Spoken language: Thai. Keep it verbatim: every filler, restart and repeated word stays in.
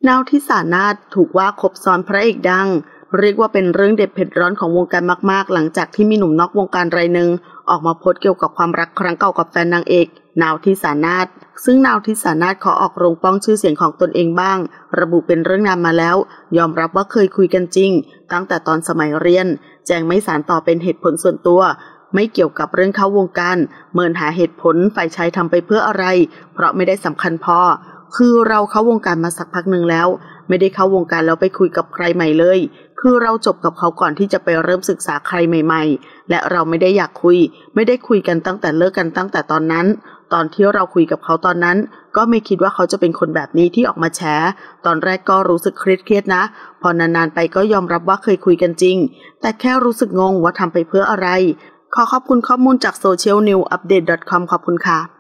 นาวทิสานาถถูกว่าคบซ้อนพระเอกดังเรียกว่าเป็นเรื่องเด็ดเผ็ดร้อนของวงการมากๆหลังจากที่มีหนุ่มนอกวงการรายหนึ่งออกมาโพสต์เกี่ยวกับความรักครั้งเก่ากับแฟนนางเอกนาวทิสานาถซึ่งนาวทิสานาถขอออกโรงป้องชื่อเสียงของตนเองบ้างระบุเป็นเรื่องนานมาแล้วยอมรับว่าเคยคุยกันจริงตั้งแต่ตอนสมัยเรียนแจ้งไม่สานต่อเป็นเหตุผลส่วนตัวไม่เกี่ยวกับเรื่องเข้าวงการเมินหาเหตุผลฝ่ายชายทำไปเพื่ออะไรเพราะไม่ได้สำคัญพอคือเราเข้าวงการมาสักพักหนึ่งแล้วไม่ได้เข้าวงการแล้วไปคุยกับใครใหม่เลยคือเราจบกับเขาก่อนที่จะไปเริ่มศึกษาใครใหม่ๆและเราไม่ได้อยากคุยไม่ได้คุยกันตั้งแต่เลิกกันตั้งแต่ตอนนั้นตอนที่เราคุยกับเขาตอนนั้นก็ไม่คิดว่าเขาจะเป็นคนแบบนี้ที่ออกมาแฉตอนแรกก็รู้สึกเครียดๆนะพอนานๆไปก็ยอมรับว่าเคยคุยกันจริงแต่แค่รู้สึกงงว่าทำไปเพื่ออะไรขอขอบคุณข้อมูลจาก โซเชียลนิวส์อัปเดต ดอท คอม ขอบคุณค่ะ